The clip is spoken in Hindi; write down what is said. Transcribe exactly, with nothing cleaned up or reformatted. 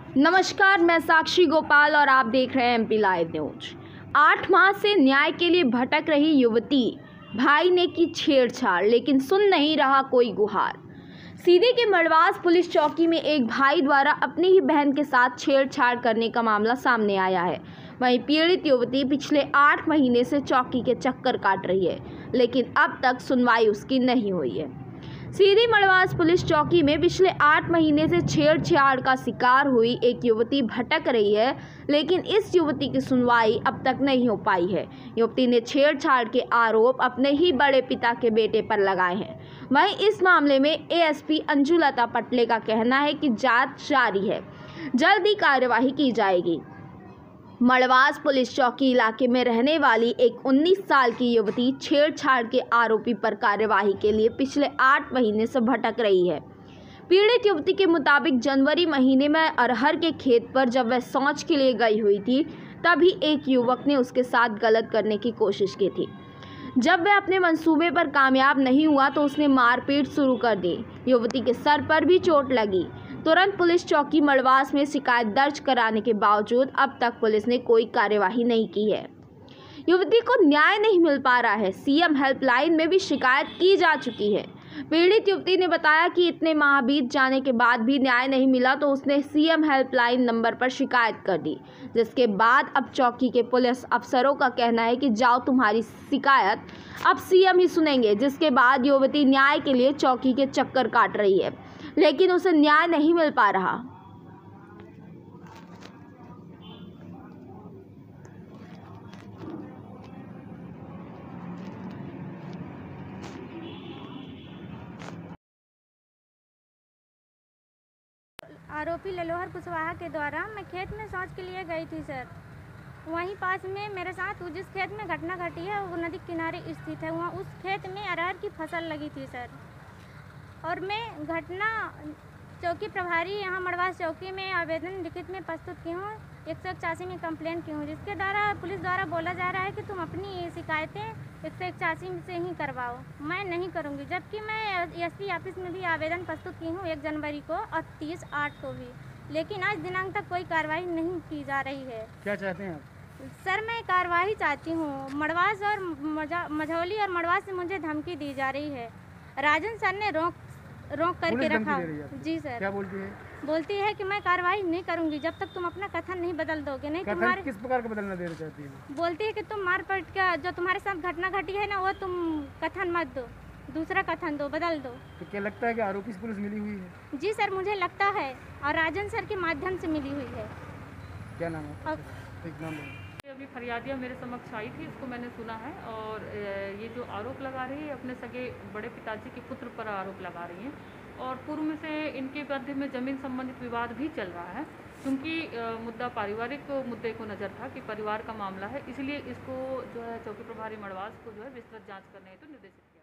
नमस्कार, मैं साक्षी गोपाल और आप देख रहे हैं एमपी लाइव न्यूज। आठ माह से न्याय के लिए भटक रही युवती, भाई ने की छेड़छाड़ लेकिन सुन नहीं रहा कोई गुहार। सीधी के मड़वास पुलिस चौकी में एक भाई द्वारा अपनी ही बहन के साथ छेड़छाड़ करने का मामला सामने आया है। वहीं पीड़ित युवती पिछले आठ महीने से चौकी के चक्कर काट रही है, लेकिन अब तक सुनवाई उसकी नहीं हुई है। सीधी मड़वास पुलिस चौकी में पिछले आठ महीने से छेड़छाड़ का शिकार हुई एक युवती भटक रही है, लेकिन इस युवती की सुनवाई अब तक नहीं हो पाई है। युवती ने छेड़छाड़ के आरोप अपने ही बड़े पिता के बेटे पर लगाए हैं। वहीं इस मामले में एएसपी अंजुलता पटले का कहना है कि जांच जारी है, जल्द ही कार्यवाही की जाएगी। मड़वास पुलिस चौकी इलाके में रहने वाली एक उन्नीस साल की युवती छेड़छाड़ के आरोपी पर कार्यवाही के लिए पिछले आठ महीने से भटक रही है। पीड़ित युवती के मुताबिक जनवरी महीने में अरहर के खेत पर जब वह शौच के लिए गई हुई थी, तभी एक युवक ने उसके साथ गलत करने की कोशिश की थी। जब वह अपने मंसूबे पर कामयाब नहीं हुआ तो उसने मारपीट शुरू कर दी। युवती के सर पर भी चोट लगी। तुरंत पुलिस चौकी मड़वास में शिकायत दर्ज कराने के बावजूद अब तक पुलिस ने कोई कार्यवाही नहीं की है। युवती को न्याय नहीं मिल पा रहा है। सीएम हेल्पलाइन में भी शिकायत की जा चुकी है। पीड़ित युवती ने बताया कि इतने माह बीत जाने के बाद भी न्याय नहीं मिला तो उसने सीएम हेल्पलाइन नंबर पर शिकायत कर दी, जिसके बाद अब चौकी के पुलिस अफसरों का कहना है कि जाओ, तुम्हारी शिकायत अब सीएम ही सुनेंगे। जिसके बाद युवती न्याय के लिए चौकी के चक्कर काट रही है, लेकिन उसे न्याय नहीं मिल पा रहा। आरोपी ललोहर कुशवाहा के द्वारा मैं खेत में शौच के लिए गई थी सर। वहीं पास में मेरे साथ जिस खेत में घटना घटी है वो नदी किनारे स्थित है। वहाँ उस खेत में अरहर की फसल लगी थी सर, और मैं घटना चौकी प्रभारी यहाँ मड़वास चौकी में आवेदन लिखित में प्रस्तुत की हूँ। एक सौ इक्यासी में कंप्लेंट की हूँ, जिसके द्वारा पुलिस द्वारा बोला जा रहा है कि तुम अपनी शिकायतें एक सौ इक्यासी से ही करवाओ। मैं नहीं करूँगी, जबकि मैं एसपी ऑफिस में भी आवेदन प्रस्तुत की हूँ एक जनवरी को और तीस आठ को भी, लेकिन आज दिनांक तक कोई कार्रवाई नहीं की जा रही है। क्या चाहते हैं आप? सर, मैं कार्रवाई चाहती हूँ। मड़वास और मझौली और मड़वास से मुझे धमकी दी जा रही है। राजन सर ने रोक रोक करके रखा। जी सर। क्या बोलती है? बोलती है कि मैं कार्रवाई नहीं करूंगी जब तक तुम अपना कथन नहीं बदल दोगे। नहीं तुम्हारे किस प्रकार का बदलना देना चाहती है? बोलती है कि तुम मारपीट का जो तुम्हारे साथ घटना घटी है ना, वो तुम कथन मत दो, दूसरा कथन दो, बदल दो। तो क्या लगता है कि आरोपी से पुलिस मिली हुई है? जी सर, मुझे लगता है, और राजन सर के माध्यम से मिली हुई है। क्या नाम है? एक नाम है। अभी फरियादिया मेरे समक्ष आई थी, इसको मैंने सुना है, और ये जो आरोप लगा रही है अपने सगे बड़े पिताजी के पुत्र पर आरोप लगा रही हैं, और पूर्व में से इनके मध्य में जमीन संबंधित विवाद भी चल रहा है। क्योंकि मुद्दा पारिवारिक मुद्दे को नज़र था कि परिवार का मामला है, इसलिए इसको जो है चौकी प्रभारी मड़वास को जो है विस्तृत जांच करने हेतु निर्देशित किया।